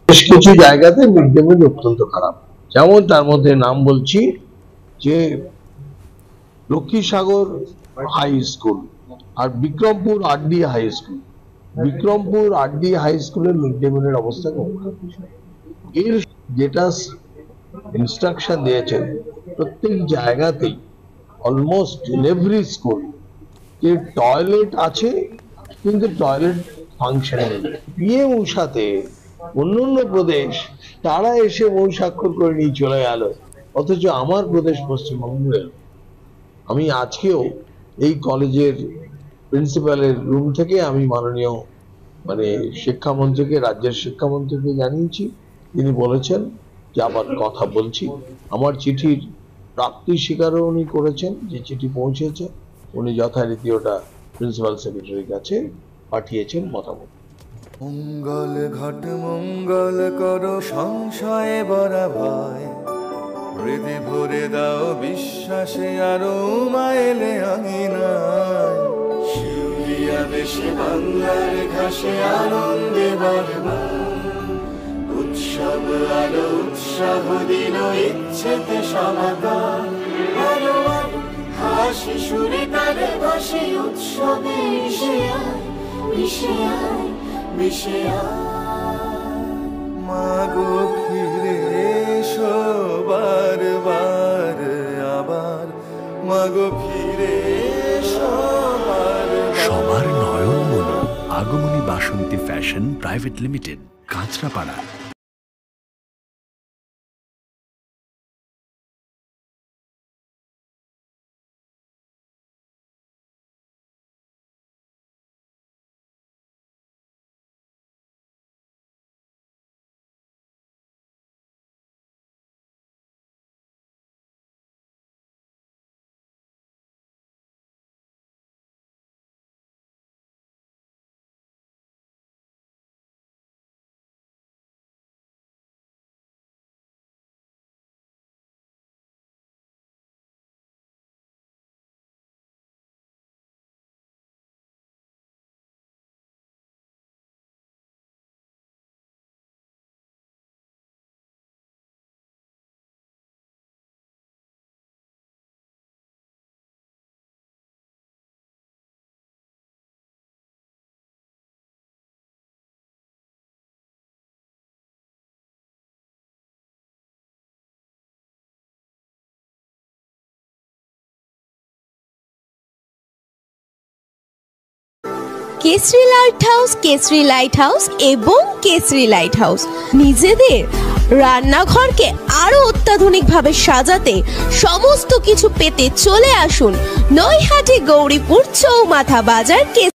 বেশ কিছু জায়গাতে মিড ডে মিল অত্যন্ত খারাপ। যেমন তার মধ্যে নাম বলছি যে লক্ষ্মীসাগর হাই স্কুল আর Bikrampur RD high school. Bikrampur RD high স্কুলের মিড ডে মিলের অবস্থা খুব খারাপ। এর যেটা ইনস্ট্রাকশন দিয়েছেন প্রত্যেক জায়গাতেই অলমোস্ট ইন এভরি স্কুল যে টয়লেট আছে কিন্তু টয়লেট ফাংশনিং। পিএম সাথে অন্যান্য প্রদেশ তারা এসে মৌ স্বাক্ষর করে নিয়ে চলে গেল, অথচ আমার প্রদেশ পশ্চিমবঙ্গে আমি আজকেও এই কলেজের প্রিন্সিপালের রুম থেকে আমি মাননীয় শিক্ষামন্ত্রীকে, রাজ্যের শিক্ষামন্ত্রীকে জানিয়েছি। তিনি বলেছেন যে আবার কথা বলছি। আমার চিঠির প্রাপ্তি স্বীকারও উনি করেছেন, যে চিঠি পৌঁছেছে উনি যথারীতি ওটা প্রিন্সিপাল সেক্রেটারির কাছে পাঠিয়েছেন মতামত। মঙ্গল ঘট মঙ্গল করো সংশয়ে বরা ভয়, হৃদে ভরে দাও বিশ্বাসে আরো মাইলে আঙিনায়। শিউলিয়া দেশে বাংলার ঘাসে আনন্দে বরবাদ, উৎসব আলো উৎসাহ দিল ইচ্ছেতে সমাগম। আরো আরো হাসি সুরে তারে ভাসে উৎসবে মিশে আয় মিশে মাগো ফিরে এসো বারবার আবার, মাগো ফিরে এসো সবার নয়ন মনো Agamani Basanti fashion private limited, Kanchrapara. Kesari light house, Kesari light house এবং কেসরি লাইট হাউস নিজেদের রান্নাঘরকে আরো অত্যাধুনিকভাবে সাজাতে সমস্ত কিছু পেতে চলে আসুন নৈহাটি গৌরীপুর চৌমাথা বাজার।